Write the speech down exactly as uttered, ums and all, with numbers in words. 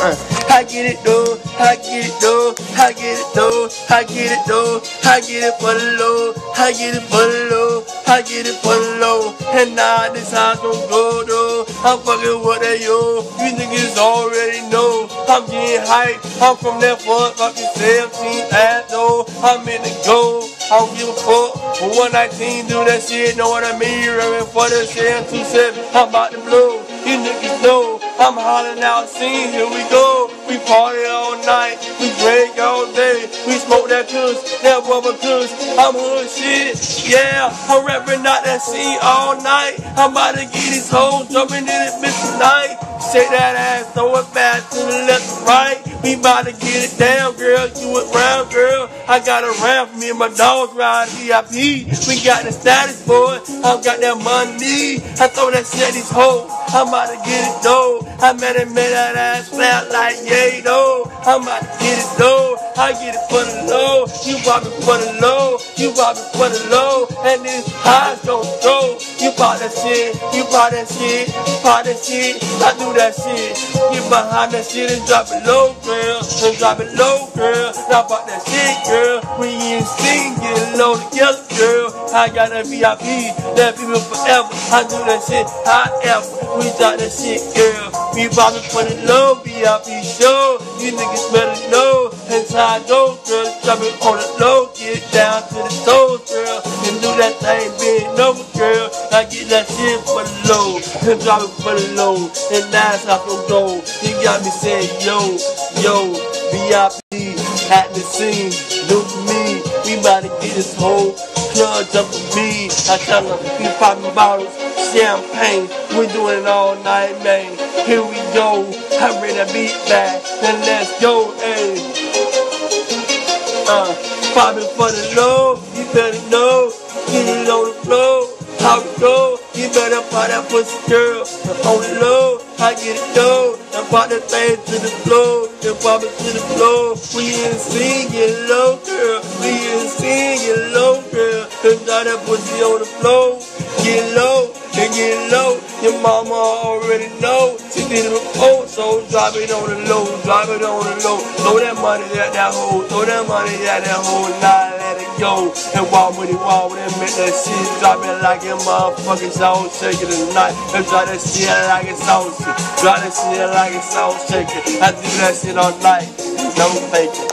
Uh, I get it though, I get it though, I get it though, I get it though, I get it for the low, I get it for the low, I get it for the low. And now this how gon' go though. I'm fucking with that yo, you niggas already know. I'm getting hype, I'm from that fuck fucking seventeen ass though. I'm in the gold, I don't give a fuck. But one nineteen do that shit, know what I mean? Running for the seven two seven, I'm about to blow. You niggas know, I'm hollering out, scene, here we go. We party all night, we drink all day, we smoke that kush, that rubber kush. I'm hood shit, yeah, I'm rapping out that scene all night. I'm about to get these hoes jumping in this bitch tonight. Shake that ass, throw it back to the left and right. We about to get it down, girl, you it round, girl. I got a round for me and my dogs ride V I P. We got the status, boy, I got that money. I throw that shit at these hoes, I'm about to get it though. I met it, made that ass flat like yay though. I'm about to get it though. I get it for the low. You pop it for the low. You pop it for the low. And this highs gon' go. You pop that shit. You pop that shit. Pop that shit. I do that shit. Get behind that shit and drop it low, girl. And drop it low, girl. Now pop that shit, girl. We in sing, get low together, girl. I got that V I P. That people forever. I do that shit however. We drop that shit, girl. We pop it for the low, V I P show. You niggas better know. That's how I go, girl. Drop it on the low, get down to the toes, girl. And do that thing, bend over, girl. I get that shit for the low. And drop it for the low. And that's how I go. You got me saying, yo, yo, V I P at the scene. Look at me. We about to get this whole club up with me. I tell them, we popping bottles. Champagne, we doing it all night, man. Here we go, I bring that beat back, then let's go, ayy. Uh, poppin' for the low, you better know. Get it on the floor, how we go. You better pop that pussy, girl. On the low, I get it low. And pop that thing to the floor, and pop it to the floor. We in sing, get low, girl. We in sing, get low, girl. And drop that pussy on the floor, get low. And get low, your mama already know. She did it before, so drop it on the low, drop it on the low. Throw that money at that hole, throw that money at that hole, now let it go. And walk with it, walk with it, make that shit drop it like a motherfucking sauce shaker tonight. And drop that shit like a sauce, drop that shit like a sauce shaker. I do that shit all night, no faking.